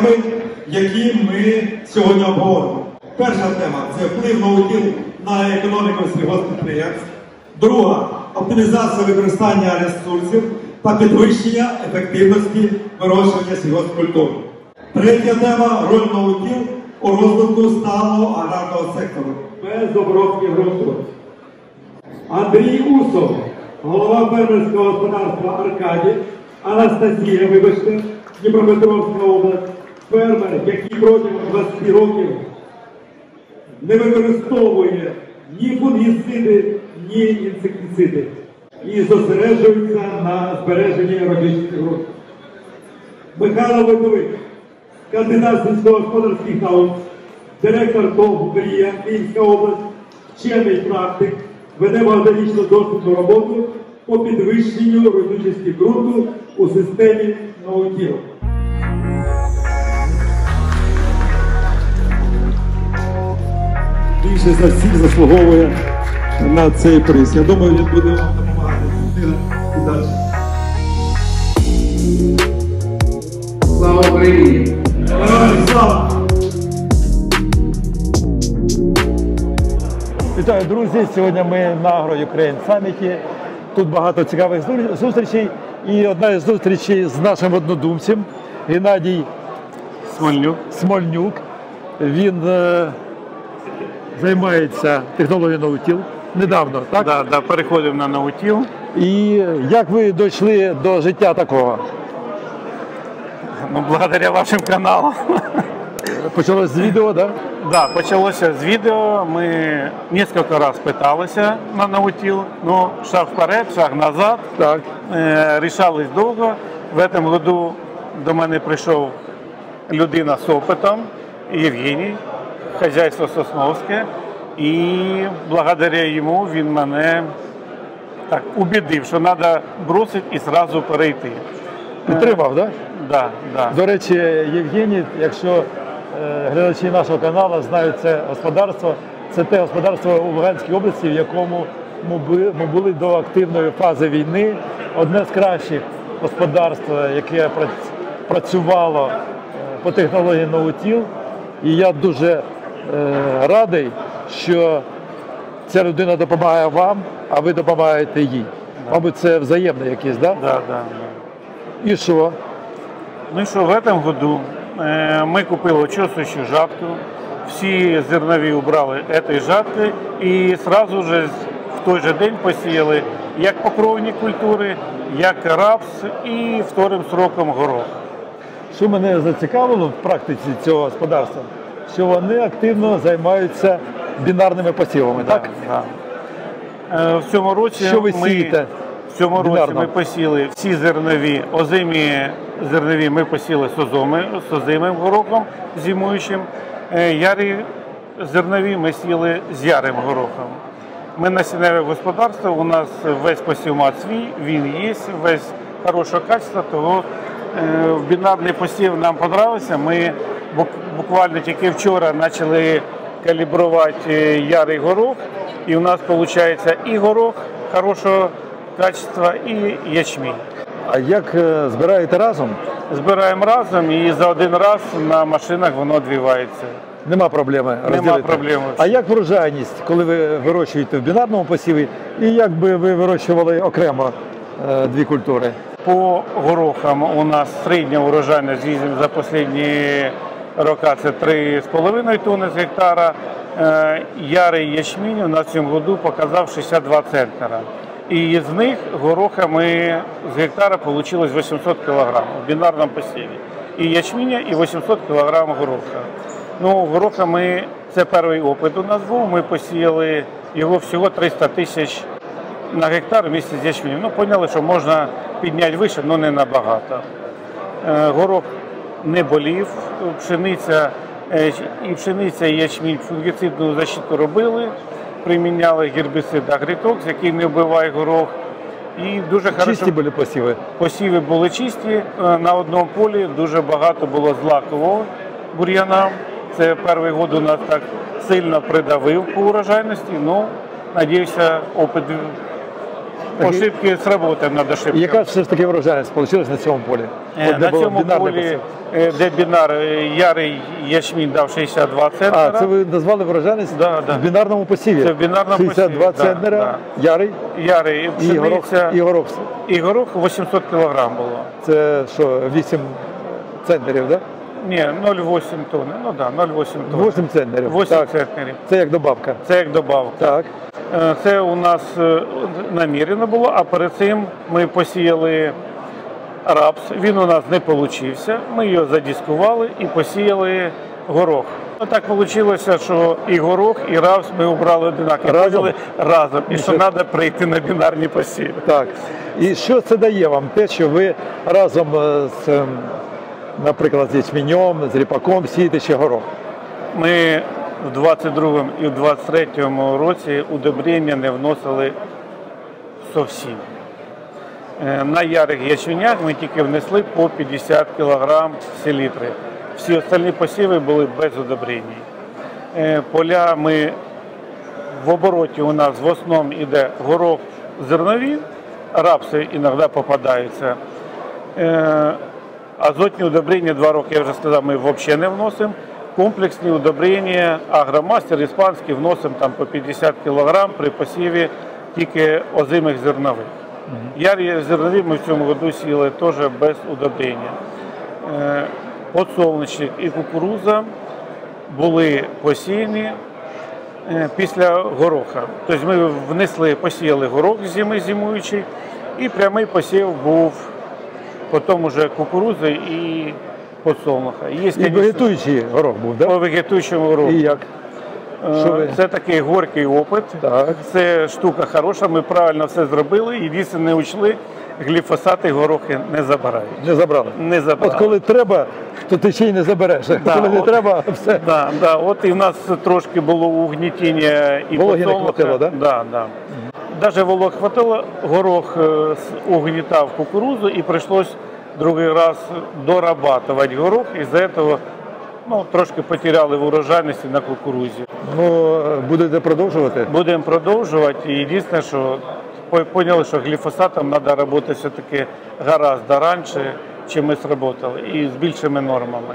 теми, які ми сьогодні обговоримо. Перша тема – це вплив ноутил на економіку сільгосппідприємств. Друга – оптимізація використання ресурсів та підвищення ефективності вирощування сільгоспкультур. Третя тема – роль ноутил у розвитку сталого аграрного сектору. Без обробки ґрунту. Андрій Усов, голова фермерського господарства «Аркадій», Анастасія, Дніпропетровська область, фермер, який протягом 20 років не використовує ні фунгіциди, ні інсектициди і зосереджується на збереженні родючості ґрунту. Михайло Войтовик, кандидат сільськогосподарських наук, директор ТОВ «Мрія», Київська область, вчений практик, веде багаторічну досвідну роботу по підвищенню родючості ґрунту у системі ноутил. Більше за всіх заслуговує на цей приз. Я думаю, він буде вам допомагати. І далі. Слава Україні! Слава! Вітаю, друзі! Сьогодні ми на Agro-Ukraine Summit. Тут багато цікавих зустрічей. І одна із зустрічей з нашим однодумцем Геннадій Смольнюк. Він займається технологією ноутил недавно, так? Да, переходив на ноутил. І як ви дійшли до життя такого? Ну, благодаря вашим каналам. Почалось з відео, так? Да, почалося з відео. Ми кілька разів питалися на ноутил. Ну, шаг вперед, шаг назад. Так. Рішались довго. В цьому году до мене прийшов людина з опитом, Євгеній, хазяйство Сосновське. І благодаря йому він мене так убедив, що треба бросити і одразу перейти. Підтримав, так? Да, да. До речі, Євгеній, якщо глядачі нашого каналу знають це господарство, це те господарство у Луганській області, в якому ми були до активної фази війни. Одне з кращих господарств, яке працювало по технології ноутил. І я дуже радий, що ця людина допомагає вам, а ви допомагаєте їй. Мабуть, це взаємне якесь, так? Да, да. І що? Ну і що, в цьому году ми купили очісуючу жатку, всі зернові убрали цієї жатки і одразу ж в той же день посіяли як покровні культури, як рапс і вторим сроком горох. Що мене зацікавило в практиці цього господарства, що вони активно займаються бінарними посівами, так? Да. В цьому році що ви сієте? В цьому році ми посіли всі зернові, озимі зернові ми посіли з озимим горохом, зимуючим. Ярі зернові ми сіли з ярим горохом. Ми насінневе господарство, у нас весь посівмат свій, він є, весь хорошого качества, того бінарний посів нам подобався. Ми буквально тільки вчора почали калібрувати ярий горох, і у нас виходить і горох хорошого качества, і ячмінь. А як збираєте разом? Збираємо разом і за один раз на машинах воно відвівається. Нема проблеми розділити? Нема проблеми. А як врожайність, коли ви вирощуєте в бінарному посіві, і як би ви вирощували окремо дві культури? По горохам у нас середня урожайність за останні роки це 3,5 тонни з гектара. Ярий ячмінь у нас в цьому році показав 62 центнера. І з них гороха ми з гектара вийшло 800 кг в бінарному посіві. І ячміня, і 800 кг гороха. Ну, гороха це перший опит у нас був, ми посіяли його всього 300 тисяч на гектар вместе з ячменем. Ну, поняли, що можна підняти вище, але не набагато. Горох не болів, пшениця і ячмінь фунгіцидну защиту робили, приміняли гербіцид Агрітокс, який не вбиває горох. І дуже чисті були посіви? Посіви були чисті. На одному полі дуже багато було злакового бур'яна. Це перший год у нас так сильно придавив по урожайності. Ну, надіюся, опит ошибки сработаем над ошибками. Яка все ж таки врожайність вийшла на цьому полі? От де На було цьому бінарне полі, посів. де бінар, ярий ячмінь дав 62 центнера. А, це ви назвали врожайність Да. в бінарному посіві? Це в бінарному 62 посіві, центнера, да. ярий Ярий, і горох, пшениця, і горох. і горох 800 кг було. Це що, 8 центнерів, так? Ні, 0,8 тонни. Ну так, да, 0,8 тонни. 8 центнерів. 8 Так. центнерів. Це як добавка. Це як добавка. Так. Це у нас намірено було, а перед цим ми посіяли рапс. Він у нас не вийшов. Ми його задискували і посіяли горох. Так вийшло, що і горох, і рапс ми обрали одинаково. Разом? Поняли? Разом. І що треба прийти на бінарні посіви. Так. І що це дає вам? Те, що ви разом з, наприклад, з ячменем, з ріпаком сієте ще горох. Ми в 22-му і в 23-му році удобрення не вносили зовсім. На ярих ячменях ми тільки внесли по 50 кг селітри. Всі остальні посіви були без удобрень. Поля ми в обороті у нас в основному йде горох зернові, рапси іноді попадаються. Азотні удобрення 2 роки, я вже сказав, ми взагалі не вносимо. Комплексні удобрення, агромастер іспанський вносимо там по 50 кг при посіві тільки озимих зернових. Ярі зернові ми в цьому году сіяли теж без удобрення. Подсолнечник і кукурудза були посіяні після гороха. Тобто ми внесли, посіяли горох зимуючий і прямий посів був потім уже кукурудзи і подсолнуха. Є, І вегетуючий горох був, так? по вегетуючому гороху. І як? Що ви? Це такий горький опит. Так. Це штука хороша, ми правильно все зробили. Єдине, не учли, гліфосати горохи не забирають. Не забрали. Не забрали. От коли треба, то ти ще й не забереш. Коли не от- треба, все. Да, да. От і в нас трошки було угнітіння і Вологи не подсолнуха. хватило, да? Да, да. Даже волог хватило, горох угнітав кукурудзу і прийшлось другий раз дорабатувати горох. Із-за цього трошки потеряли в урожайності на кукурудзі. Ну, будете продовжувати? Будемо продовжувати. І єдине, що поняли, що гліфосатом треба працювати все-таки гораздо раніше, чим ми сработали, і з більшими нормами.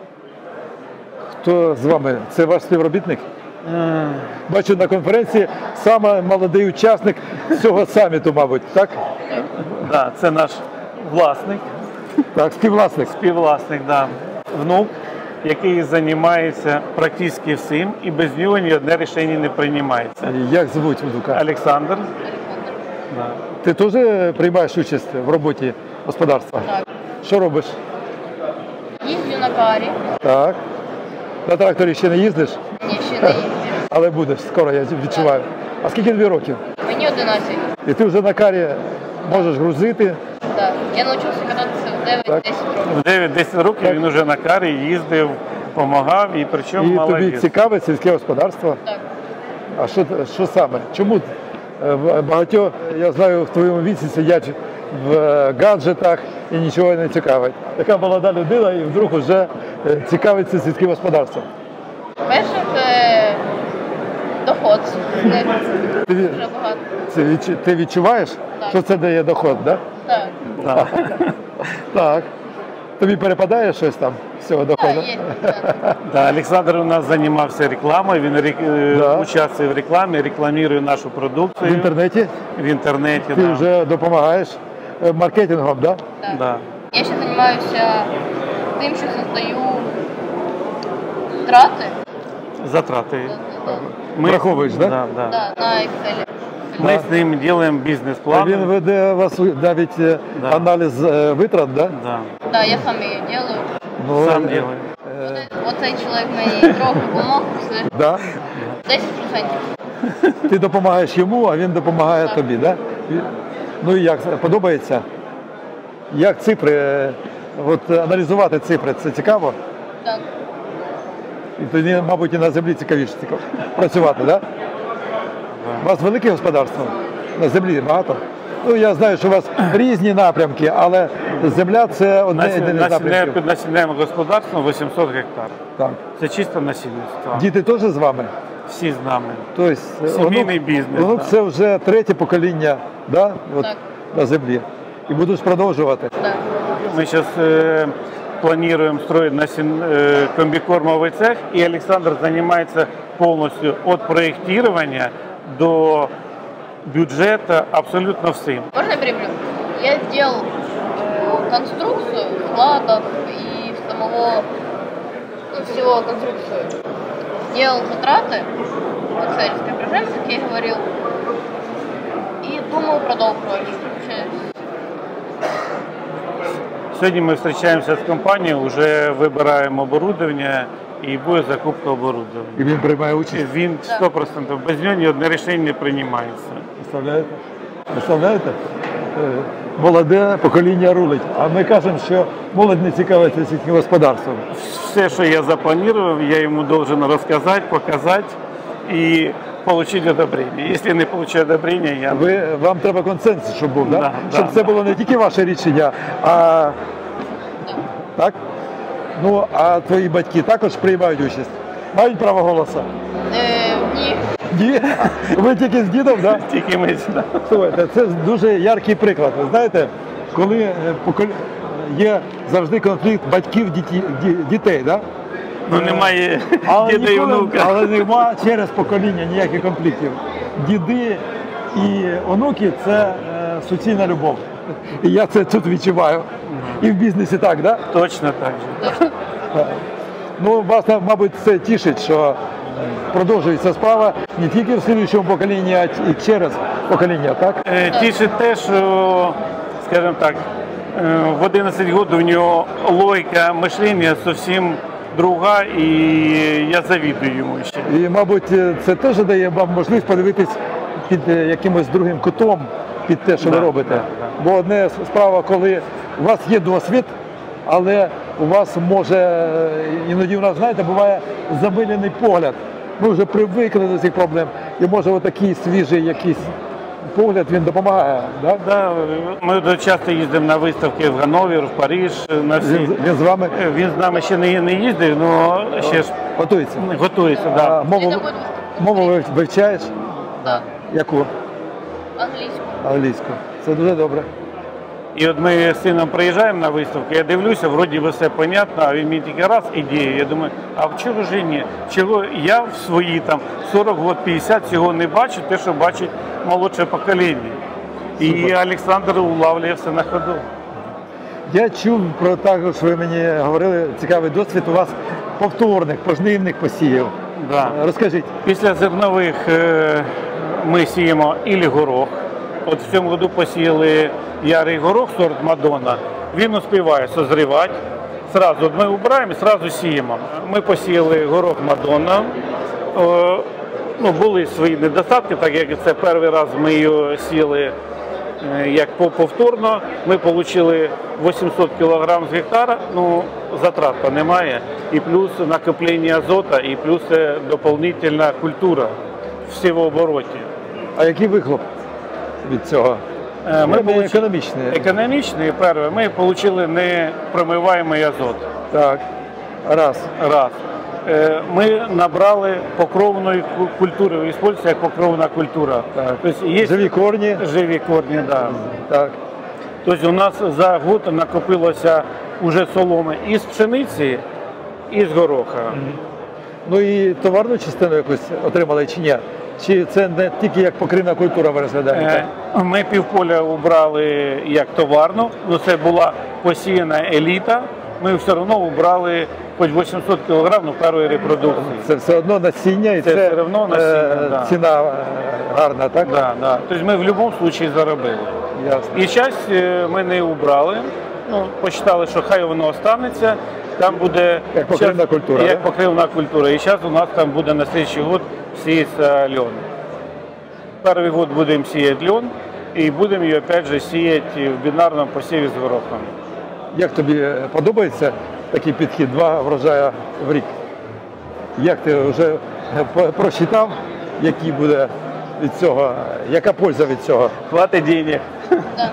Хто з вами? Це ваш співробітник? Бачу на конференції саме молодий учасник цього саміту, мабуть, так? Да, це наш власник, Так, співвласник. співвласник, да. Внук, який займається практично всім, і без нього ні одне рішення не приймається. Як звуть внука? Олександр. Да. Ти теж приймаєш участь в роботі господарства? Так. Що робиш? Їздю на карі, Так. На тракторі ще не їздиш, мені ще не їздю. але будеш скоро, я відчуваю. А скільки тобі років? Мені 11. І ти вже на карі можеш грузити. Так. Я навчився кататися в 9-10 років. В 9-10 років він вже на карі їздив, допомагав, і причому І тобі молодець. цікаве сільське господарство. Так. А що саме? Чому багатьох, я знаю, в твоєму віці сидять в гаджетах і нічого не цікавить. Така молода людина і вдруг вже цікавиться сільським господарством. Перше, це доход. Не Ти, дуже багато. ти відчуваєш, Так. що це дає доход, так? Так. Да. Так. Тобі перепадає щось там з цього доходу? Так, є. Так. Да, Олександр у нас займався рекламою, він Да. участвує в рекламі, рекламує нашу продукцію В інтернеті в інтернеті. ти Да. вже допомагаєш маркетингом, так? Так. Да. Я ще займаюся тим, що создаю втрати Затрати. Враховуєш, да? Да, да. да, на Excel. Ми з ним робимо бізнес-план. Він веде у вас навіть Да. аналіз витрат, так? Да. Да, я сам її роблю. Ну, Сам делаю. Оцей чоловік мені трохи допомог, все. Да? 10%. Ти допомагаєш йому, а він допомагає Так. тобі, так? Ну і як, подобається? Як цифри, от аналізувати цифри, це цікаво? Так. І тоді, мабуть, і на землі цікавіше працювати, так? У вас велике господарство? На землі багато? Ну, я знаю, що у вас різні напрямки, але земля – це одне із напрямків. Під насінневим господарством 800 гектар. Так. Це чисто насільництво. Діти теж з вами? Всі з нами. Тобто, Сімейний бізнес, Онук да. це вже третє покоління Да? От, Так. на землі. І будуть продовжувати. Да. Мы сейчас планируем строить комбикормовый цех, и Александр занимается полностью от проектирования до бюджета абсолютно всем. Можно я перебью? Я делал конструкцию складов и самого, всего конструкцию. Делал затраты в экселевской программе, как я и говорил. И думаю продолжить. Сегодня мы встречаемся с компанией, уже выбираем оборудование и будет закупка оборудования. І він приймає участь. Він 100%, без нього ні одне рішення не приймається. Представляєте? Представляєте? Молоде покоління рулить. А ми кажемо, що молодь не цікавиться сільським господарством. Все, що я запланував, я йому должен розказати, показати і отримати одобрення. Якщо не отримаю одобрення, я... Вам треба консенсус, щоб був, да? Да, Щоб да, це було не тільки ваше рішення, а так? Ну, а твої батьки також приймають участь? Мають право голосу? Ні. Ні? Ви тільки з дідом, так? Да? Тільки ми сюди. Слухайте, це дуже яркий приклад. Ви знаєте, коли є завжди конфлікт батьків дітей, да? Ну немає діда і внука. Але немає через покоління ніяких конфліктів. Діди і онуки – це суцільна любов. І я це тут відчуваю. І в бізнесі так, да? Точно так же. Ну, вас, мабуть, це тішить, що продовжується справа не тільки в слідчому поколінні, а і через покоління, так? Тішить те, що, скажімо так, в 11 років у нього логіка мишлення зовсім друга, і я завідую йому ще. І, мабуть, це теж дає вам можливість подивитись під якимось другим кутом, під те, що ви робите. Бо одне справа, коли у вас є досвід, але у вас може, іноді у нас, знаєте, буває замилений погляд. Ми вже привикли до цих проблем. І може отакий свіжий якийсь погляд, він допомагає. Да? Да, ми часто їздимо на виставки в Ганновер, в Париж. На всі. Він з вами Він з нами ще не їздив, але ще ж готується. готується. Да. Мову вивчаєш? Да. Яку? Англійську. Англійську. Це дуже добре. І от ми з сином приїжджаємо на виставку, я дивлюся, вроді би все понятно, а він мені тільки раз ідея. Я думаю, а чого ж ні? Чого я в свої там 40 років, 50 цього не бачу, те, що бачить молодше покоління. І Олександр улавлює все на ходу. Я чув про також, ви мені говорили, цікавий досвід у вас повторних, пожнивних посівів. Да. Розкажіть. Після зернових ми сіємо ілі горох. От в цьому году посіяли ярий горох, сорт Мадонна. Він успіває созрівати. Сразу ми убираємо і сразу сіємо. Ми посіяли горох Мадонна. Ну, були свої недостатки, так як це перший раз ми його сіяли як повторно. Ми отримали 800 кг з гектара, ну, затрат немає. І плюс накоплення азота, і плюс доповнительна культура в сівообороті. А який вихлоп від цього? Економічний. Економічний, перше, ми отримали непромиваємий азот. Так, раз. Ми набрали покровної культури, використовується як покровна культура. Так. Тобто є Живі корні. Живі корні, да. Так. Тобто у нас за год накопилося вже соломи із пшениці, і з гороха. Ну і товарну частину якусь отримали чи ні? Чи це не тільки як покривна культура ви розглядаєте? Ми півполя убрали як товарну, але це була посіяна еліта. Ми все одно убрали хоч 800 кг першої репродукції. Це все одно насіння і це все одно насіння, да. Ціна гарна, так? Да, да. Тобто ми в будь-якому випадку заробили. Ясно. І часть ми не убрали, ну, посчитали, що хай воно останеться. Там буде як покривна культура. Як покривна культура. І зараз у нас там буде на наступний год сіятися льон. Перший год будемо сіяти льон і будемо його опять же сіяти в бінарному посіві з горохом. Як тобі подобається такий підхід, 2 врожая в рік? Як ти вже просчитав, який буде від цього, яка польза від цього? Хватить денег. Да.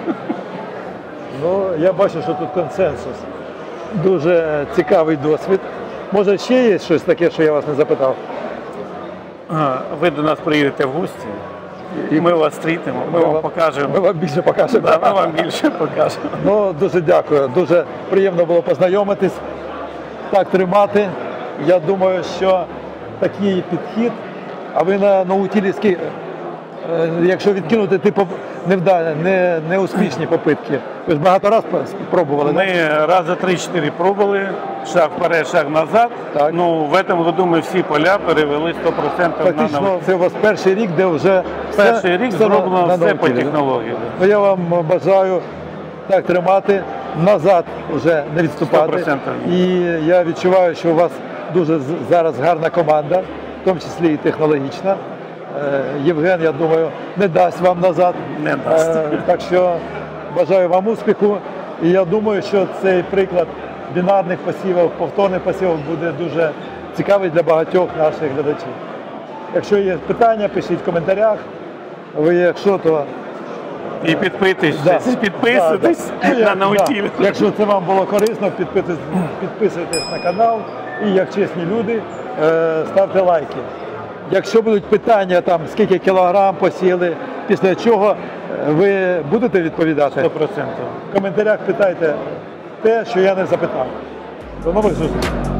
Ну, я бачу, що тут консенсус. Дуже цікавий досвід. Може, ще є щось таке, що я вас не запитав? Ви до нас приїдете в гості. І ми вас зустрінемо, ми вам покажемо. Ми вам більше покажемо. Да, ми вам більше покажемо. Ну, дуже дякую. Дуже приємно було познайомитись. Так тримати. Я думаю, що такий підхід, а ви на Наутілівській, якщо відкинути типу неуспішні попитки, ви ж багато разів спробували. Ми рази 3-4 пробували, шаг вперед, шаг назад. Так. Ну, в цьому году ми всі поля перевели 100% на Фактично, науку. це у вас перший рік, де вже Перший рік зроблено на все по Наутілі, да? технології. Ну, я вам бажаю так тримати, назад вже не відступати. 100%. І я відчуваю, що у вас дуже зараз гарна команда, в тому числі і технологічна. Євген, я думаю, не дасть вам назад. Не дасть. Так що бажаю вам успіху. І я думаю, що цей приклад бінарних посівів, повторних посівів буде дуже цікавий для багатьох наших глядачів. Якщо є питання, пишіть в коментарях. Ви якщо, то І підписуйтесь, Да. підписуйтесь Да, да. на Наутілі. Да. Якщо це вам було корисно, підписуйтесь на канал і як чесні люди, ставте лайки. Якщо будуть питання, там, скільки кілограм посіяли, після чого ви будете відповідати, 100%. в коментарях питайте те, що я не запитав. До нових зустрічей.